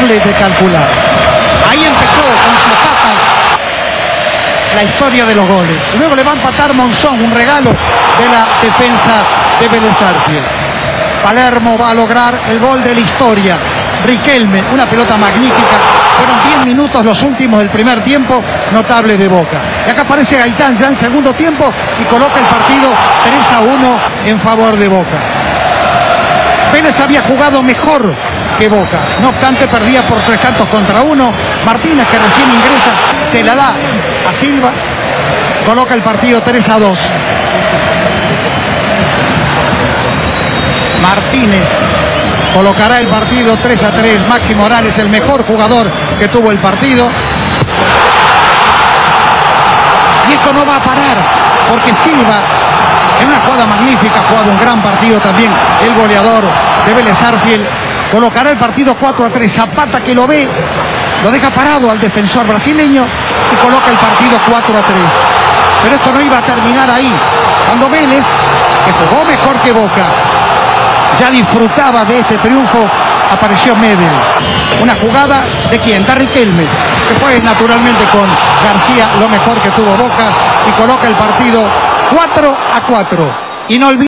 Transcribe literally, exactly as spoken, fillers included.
imposible de calcular. Ahí empezó con Zapata la historia de los goles. Luego le va a empatar Monzón, un regalo de la defensa de Vélez Sarsfield. Palermo va a lograr el gol de la historia. Riquelme, una pelota magnífica. Fueron diez minutos los últimos del primer tiempo, notable de Boca. Y acá aparece Gaitán ya en segundo tiempo y coloca el partido tres a uno en favor de Boca. Vélez había jugado mejor que Boca, no obstante perdía por tres tantos contra uno. Martínez, que recién ingresa, se la da a Silva, coloca el partido tres a dos. Martínez colocará el partido tres a tres. Maxi Morales, el mejor jugador que tuvo el partido. Y esto no va a parar, porque Silva, en una jugada magnífica, ha jugado un gran partido también el goleador de Vélez Sarsfield, colocará el partido cuatro a tres. Zapata, que lo ve, lo deja parado al defensor brasileño y coloca el partido cuatro a tres. Pero esto no iba a terminar ahí. Cuando Vélez, que jugó mejor que Boca, ya disfrutaba de este triunfo, apareció Medel. Una jugada de quien, da Riquelme, que fue naturalmente con García lo mejor que tuvo Boca, y coloca el partido cuatro a cuatro. Y no olvide